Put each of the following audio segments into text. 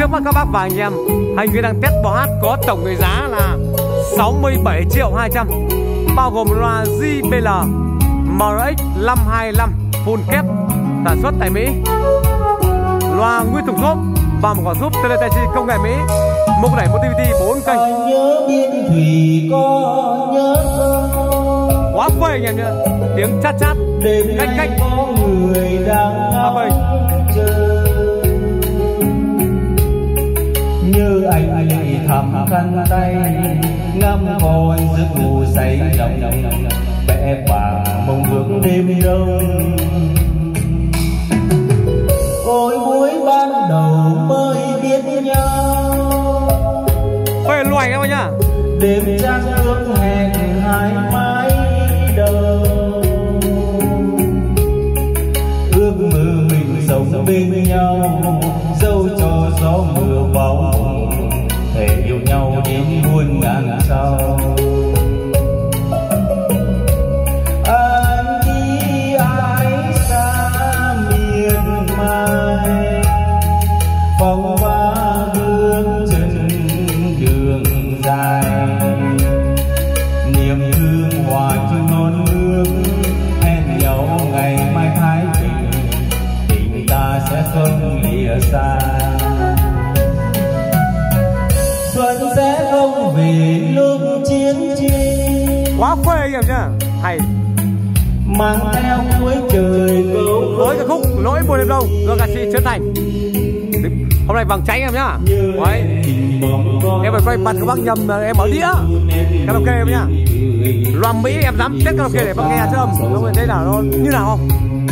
trước mắt các bác và anh em, Hành Nguyên đang test bò hát có tổng cái giá là 67.200.000, bao gồm loa JBL MRX 525 full kép sản xuất tại Mỹ, loa nguyên thùng xốp và một quả giúp Teletechi công nghệ Mỹ, một đẩy một DVD 4 kênh. Nhớ biên thủy có nhớ quá phê anh em nhá, tiếng chát chát cách cách người đang chờ. Như anh thầm khăn tay ngắm con giấc ngủ say nồng, vẽ vàng mong ước đêm đông. Ôi buổi ban đầu mới biết nhau, phê loài em ơi nhá. đêm trăng ước hẹn hai mái đầu, ước mơ mình sống bên nhau, dẫu cho gió mưa bão thể yêu nhau đến muôn ngàn sau. Anh đi ai xa miền mai, phong ba bước chân đường dài, niềm thương hòa chung non nước, hẹn nhau ngày mai thái bình, tình ta sẽ không lìa xa. Xuân sẽ không về lúc chiến tranh, Quá phê anh em nhá, hay mang theo cuối trời câu với cái khúc Nỗi buồn đêm đông do ca sĩ Trấn Thành. Hôm nay vàng cháy em nhá. Đấy. Em phải quay mặt các bác nhầm là em mở đĩa karaoke em nhá. Loa Mỹ em dám test karaoke để bác nghe chứ âm không thấy là nó như nào không?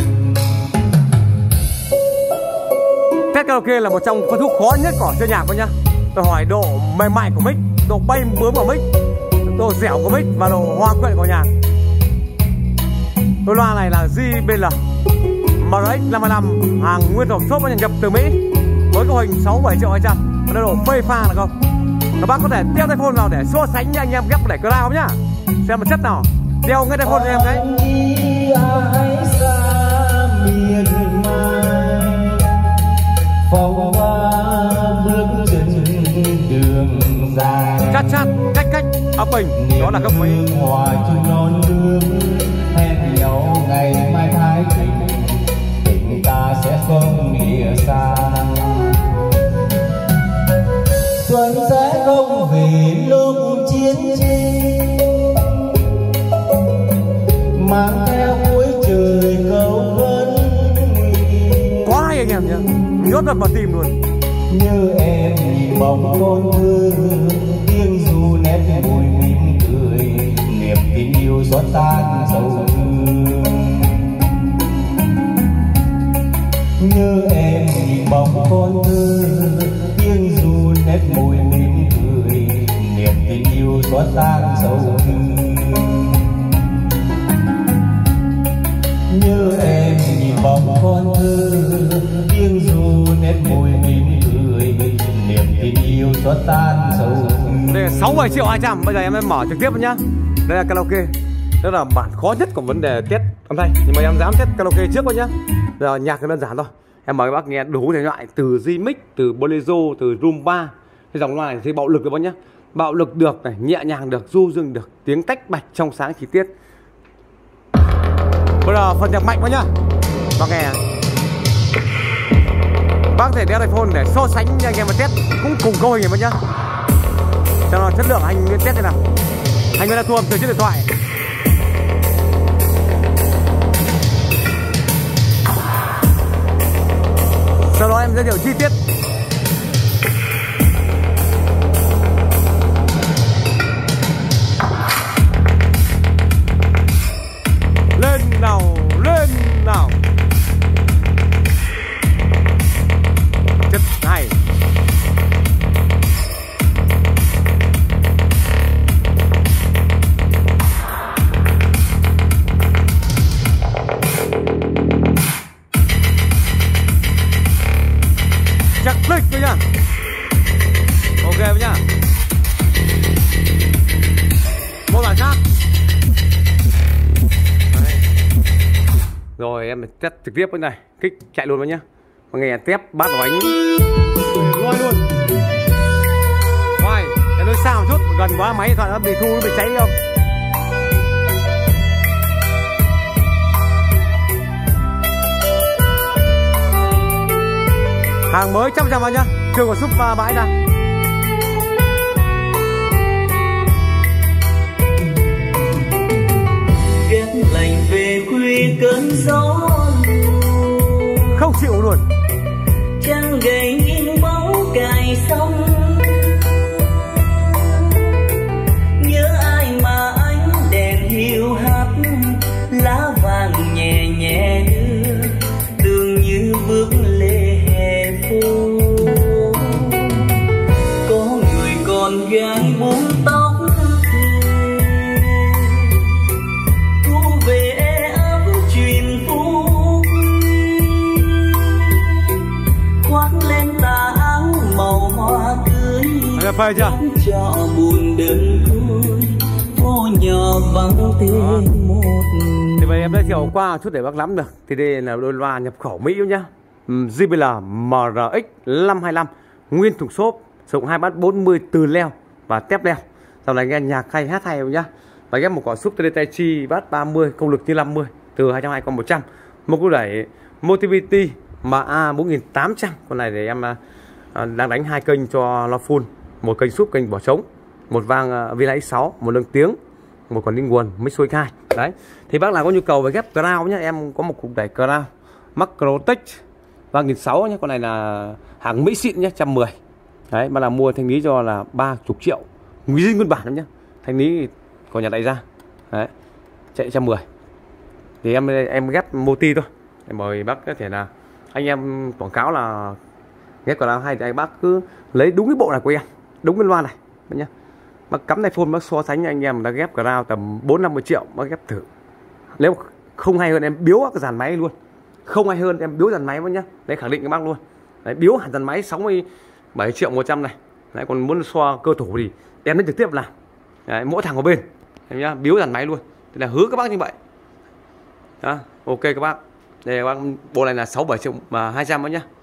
Test karaoke là một trong phân khúc khó nhất của chơi nhạc thôi nhá. Tôi hỏi độ mềm mại của mic, độ bay bướm của mic, độ dẻo của mic và độ hòa quyện của nhạc. Đôi loa này là JBL MRX 525 hàng nguyên thùng xốp nhập từ Mỹ với cấu hình 67.200.000. Và độ phê pha là không? Các bác có thể đeo tai phone vào để so sánh với anh em ghép để cloud không nhá. Xem một chất nào. Đeo ngay tai phone cho em đấy. ai xa miền mai, phong ba bước chân đường dài, Chát chát cách cách ấp bình đó là cấp Mỹ. hòa chung non nước, hẹn nhau ngày mai thái bình, tình ta sẽ không lìa xa. Xuân sẽ không về lúc chiến tranh, mang theo cuối trời câu vấn. Quá hay anh em nhá, nhốt vào tim luôn. Như em nhìn bóng con thơ, tiếng ru nét môi mỉm cười, niềm tin yêu xót tan sầu thương. Như em nhìn bóng con thơ, tiếng ru nét môi mỉm cười, niềm tin yêu xót tan sầu thương. Như em nhìn bóng con thơ, tiếng ru nét môi mỉm cười, niềm tin yêu xót tan sầu thương. Đây là 67.200.000. Bây giờ em mở trực tiếp nhá. Đây là karaoke. Đó là bản khó nhất của vấn đề test âm thanh, nhưng mà em dám test karaoke trước thôi nhá. Giờ nhạc thì đơn giản thôi. Em mời các bác nghe đủ thể loại, từ J-Mix, từ Bolero, từ Rumba. Cái dòng loa này thì bạo lực được bác nhá. Bạo lực được này, nhẹ nhàng được, du dương được, tiếng tách bạch trong sáng chi tiết. Bây giờ phần nhạc mạnh quá nhá. Bác nghe. Bác có thể đeo tai phone để so sánh với anh em mà test cũng cùng câu hình này nhá. Cho nó chất lượng anh Nguyên test thế nào. Anh Nguyên đã thu âm từ chiếc điện thoại. Sau đó em giới thiệu chi tiết. Lên nào, lên nào. Chất hay. Chắc click thôi nhá. Ok với nhá. Một bản khác. Đấy. Rồi em test trực tiếp với này. Kích chạy luôn với nhá. nghe tép bát bánh loay luôn. Hoài cái nó xa một chút, gần quá máy thoại nó bị thu, nó bị cháy không. Hàng mới 100% vào nhá, chưa có súp bãi đâu. Ghét lạnh về khuya cơn gió Không chịu luôn. Trăng gầy nghiêng bóng cài sông, nhớ ai mà ánh đèn hiu hắt, lá vàng nhẹ nhẹ đưa đường như bước lê hè phố. Có người con gái buông tóc thu về ấm truyền phúc, khoác lên tà áo màu hoa tươi phê chưa? cho buồn đơn côi phố nhỏ vắng tiếng một. Thì vậy em đã chiều qua chút để bác nắm được. Thì đây là đôi loa nhập khẩu Mỹ nhá, JBL MRX 525, nguyên thùng xốp, sử dụng 2 bát 40 từ leo và tép leo. Sau này nghe nhạc hay, hát hay không nhá. Và ghép một quả súp TD Tai Chi bát 30, công lực như 50, từ 220 con 100. Một cú đẩy Motivity MA 4800. Con này để em đang đánh 2 kênh cho loa full, một kênh súp, kênh bỏ trống, một vang Villa X6, một lượng tiếng, một còn đi nguồn mới xuôi khai. Đấy. Thì bác nào có nhu cầu về ghép crown nhé, em có một cục đẩy crown Macrotech vang 1600 nhé. Con này là hàng Mỹ xịn nhé, 110. Đấy, bác nào mua thanh lý cho là 30 triệu. Nguyên bản lắm nhé. Thanh lý của nhà đại gia. Đấy. Chạy 110. Thì em ghép multi thôi. Em mời bác có thể là anh em quảng cáo là ghép crown hay thì anh bác cứ lấy đúng cái bộ này của em, đúng cái loa này nhé. Bác cắm tai phone bác so sánh anh em đã ghép crown tầm 4-50 triệu bác ghép thử. Nếu không hay hơn em biếu cái dàn máy luôn. Không hay hơn em biếu dàn máy nhá. Đấy, khẳng định các bác luôn. Đấy, biếu hẳn dàn máy 67 triệu 100 này. Đấy, còn muốn xoa cơ thủ thì em đến trực tiếp làm. Đấy, mỗi thằng một bên. Em nhá, biếu dàn máy luôn. Thế là hứa các bác như vậy. Đó, ok các bác. Đây các bác, bộ này là 67 triệu 200 nhá.